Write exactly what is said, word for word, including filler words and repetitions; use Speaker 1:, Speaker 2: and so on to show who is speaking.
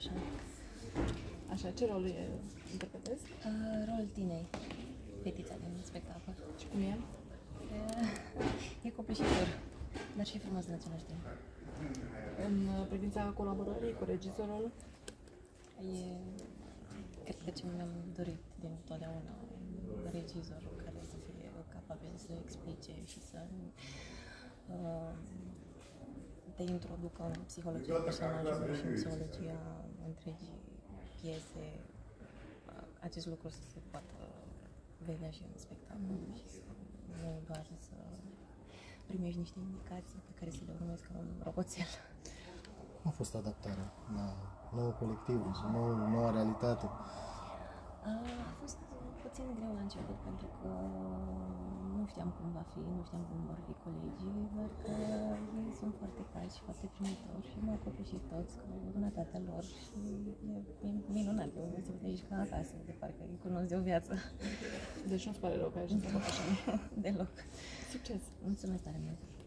Speaker 1: așa.
Speaker 2: Așa, ce rol e interpretezi?
Speaker 1: Uh, rol Tinei, fetița din spectacol.
Speaker 2: Și cum e?
Speaker 1: E, e copleșitor, dar și frumos în același timp.
Speaker 2: În privința colaborării cu regizorul?
Speaker 1: E, cred că ce mi-am dorit din totdeauna un regizor care să fie capabil să explice și să uh, te introducă în psihologia personajului și în psihologia întregii piese. Acest lucru să se poată vedea și în spectacol și să, nu doar să primești niște indicații pe care să le urmezi ca un roboțel.
Speaker 3: Cum a fost adaptarea la nou colectiv, nou, noua realitate?
Speaker 1: A fost puțin greu la început, pentru că nu știam cum va fi, nu știam cum vor fi colegii, doar că ei sunt foarte calci și foarte primitori și m-au copleșit toți cu bunătatea lor și e minunat, eu mă simt aici ca acasă, de parcă îi cunosc de o viață.
Speaker 2: Deci nu-ți pare rău că ai ajuns să fac așa?
Speaker 1: Deloc.
Speaker 2: Succes!
Speaker 1: Mulțumesc tare mult!